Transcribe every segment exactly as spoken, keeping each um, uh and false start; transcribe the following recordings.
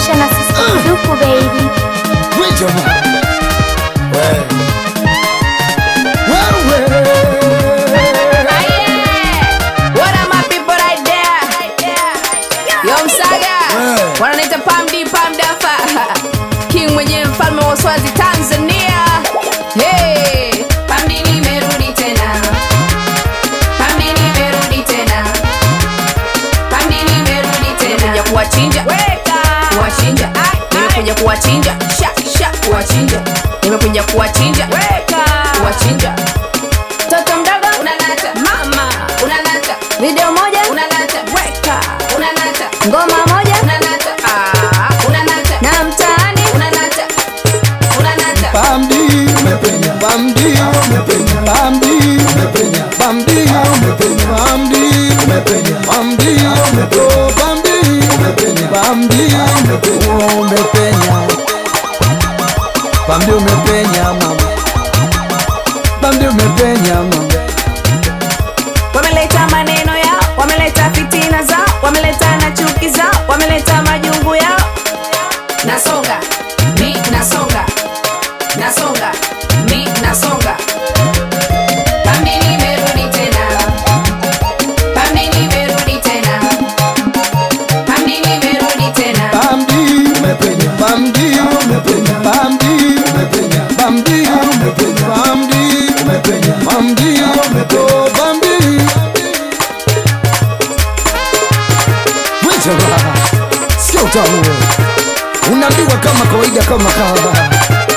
Feature na Sister Kiduku baby. Wait your man. Well. Well, well. What are my people right there? Yo Msaga. Wananiita Pam D Pam Dafa. King mwenye mfalme wa Swazi Tanzania. Hey, Pam D nimerudi tena. Pam D nimerudi tena. Pam D nimerudi tena. Nimekuja kuwachinja. Kuwachinja. Nimekuja kuwachinja. Sha sha kuwachinja. Nimekuja kuwachinja. Kuwachinja. Toto mdogo unanata. Mama unanata. Video moja unanata. Weka unanata. Ngoma moja unanata. Ah unanata. Na mtaani unanata. Unanata. Pam D umepenya. Pam D umepenya. Pam D umepenya. Pam D umepenya. Pam D umepenya. Pam D umepenya. Pam D umepenya. Pam D umepenya. Pam D umepenya mama. Pam D umepenya mama. Wameleta maneno yao, wameleta fitina zao, wameleta na chuki zao, wameleta majungu yao. Nasonga, mi nasonga. Nasonga, mi nasonga. Pam D nimerudi tena. Pam D nimerudi tena. Pam D nimerudi tena. Pam D umepenya. Pam D umepenya. Pam D umepenya. Pam D umepenya. Pam D umepenya. Pam D umepenya. Pam D. Wejaba. Sio utamu. Unaambiwa kama kawaida kama kawaida.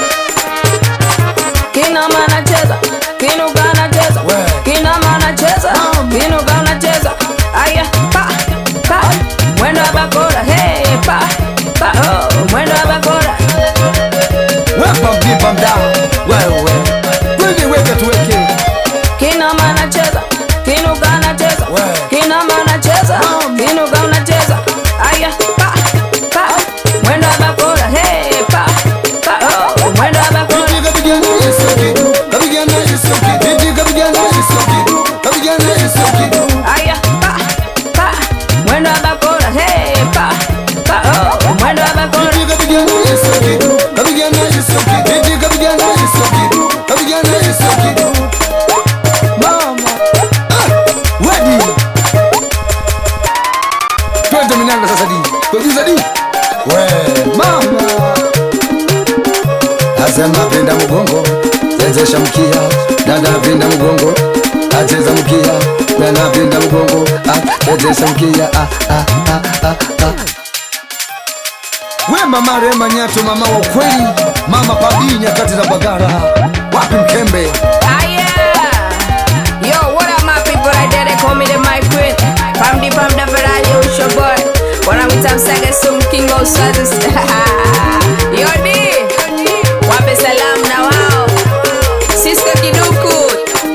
Kina mana cheza, kinu gana cheza. Kina mana cheza, kinu gana cheza. Aya, pa, pa. Mwendo wa bakora, hey, pa, pa. Oh, mwendo wa bakora. Pam D pam down. Wewe. Wewe weka tuweke. Kina mana cheza, kinu gana cheza. Kina mana cheza, kinu gana cheza. Aya, pa, pa. Mwendo wa bakora, hey, pa, pa. Oh, mwendo wa bakora. Kapigana isoki. Kapigana isoki. Kapigana isoki. Kapigana isoki. Aya, pa, pa. Mwendo wa bakora, hey, pa, pa. Oh, mwendo wa bakora. Kapigana isoki. Kapigana isoki. Kapigana isoki. Kapigana isoki. Mama. Ah, wedi. Twende minanga sasa di. Producer di. We, mama. Asema pinda mgongo, chezesha mkia. Dada pinda mgongo, acheza mkia. Dada pinda mgongo, ah, chezesha mkia. Ah, ah, ah, ah, ah. We mama Rema Nyato, mama wa kweli. Mama Padi nyakati za Bagara. Wapi Mkembe? Ah, yeah. Yo, what up my people right there? They call me the my queen. Pam D Pam Dafa Radio, it's your boy. Wanamwita Msaga Sum King of Swazi. Yo D, wape salamu na wao. Sister Kiduku.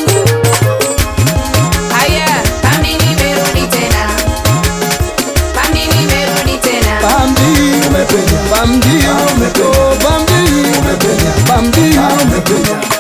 Ah yeah, Pam D nimerudi tena. Pam D nimerudi tena. Pam D umepenya. Pam D umepenya. Pam D umepenya. Pam D umepenya.